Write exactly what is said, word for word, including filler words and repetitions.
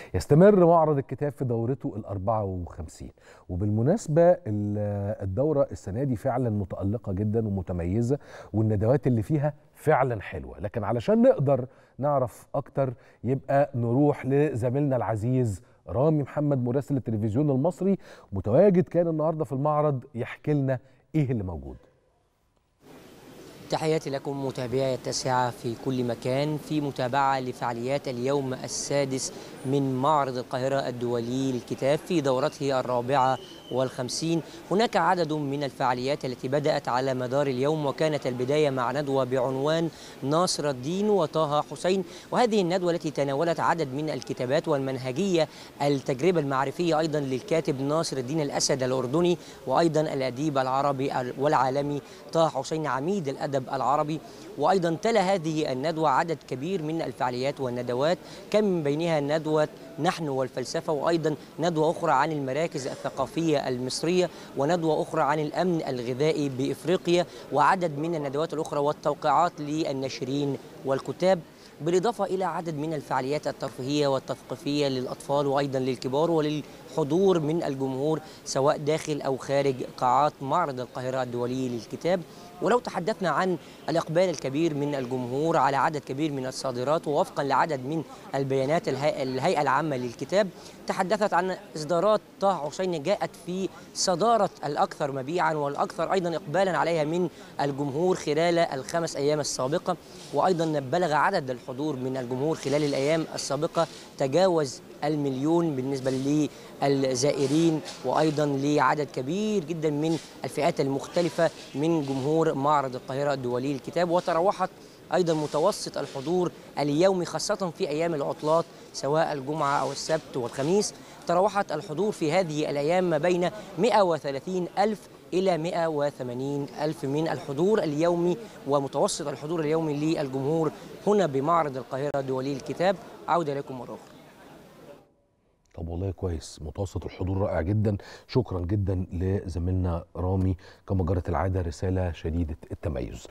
يستمر معرض الكتاب في دورته الأربعة وخمسين، وبالمناسبة الدورة السنة دي فعلا متألقة جدا ومتميزة، والندوات اللي فيها فعلا حلوة. لكن علشان نقدر نعرف أكتر يبقى نروح لزميلنا العزيز رامي محمد مراسل التلفزيون المصري، متواجد كان النهاردة في المعرض، يحكي لنا إيه اللي موجود. تحياتي لكم متابعي التاسعة في كل مكان، في متابعة لفعاليات اليوم السادس من معرض القاهرة الدولي للكتاب في دورته الرابعة والخمسين. هناك عدد من الفعاليات التي بدأت على مدار اليوم، وكانت البداية مع ندوة بعنوان ناصر الدين وطه حسين، وهذه الندوة التي تناولت عدد من الكتابات والمنهجية التجربة المعرفية أيضا للكاتب ناصر الدين الأسد الأردني، وأيضا الأديب العربي والعالمي طه حسين عميد الأدب العربي. وأيضا تلا هذه الندوة عدد كبير من الفعاليات والندوات، كان من بينها ندوة نحن والفلسفة، وأيضا ندوة أخرى عن المراكز الثقافية المصرية، وندوة أخرى عن الأمن الغذائي بإفريقيا، وعدد من الندوات الأخرى والتوقيعات للناشرين والكتاب، بالإضافة إلى عدد من الفعاليات الترفيهية والتثقيفية للأطفال وأيضا للكبار وللحضور من الجمهور سواء داخل أو خارج قاعات معرض القاهرة الدولي للكتاب. ولو تحدثنا عن الإقبال الكبير من الجمهور على عدد كبير من الصادرات، ووفقا لعدد من البيانات الهيئة العامة للكتاب، تحدثت عن إصدارات طه حسين جاءت في صدارة الأكثر مبيعا والأكثر أيضا إقبالا عليها من الجمهور خلال الخمس أيام السابقة. وأيضا بلغ عدد الحضور من الجمهور خلال الأيام السابقة تجاوز المليون بالنسبة للزائرين، وأيضا لعدد كبير جدا من الفئات المختلفة من جمهور معرض القاهرة الدولي للكتاب. وتراوحت أيضا متوسط الحضور اليومي خاصة في أيام العطلات سواء الجمعة أو السبت والخميس، تراوحت الحضور في هذه الأيام ما بين مئة وثلاثين ألف إلى مئة وثمانين ألف من الحضور اليومي، ومتوسط الحضور اليومي للجمهور هنا بمعرض القاهرة الدولي للكتاب. عودة لكم مرة أخرى. طب والله كويس، متوسط الحضور رائع جدا. شكرا جدا لزميلنا رامي، كما جرت العادة رسالة شديدة التميز.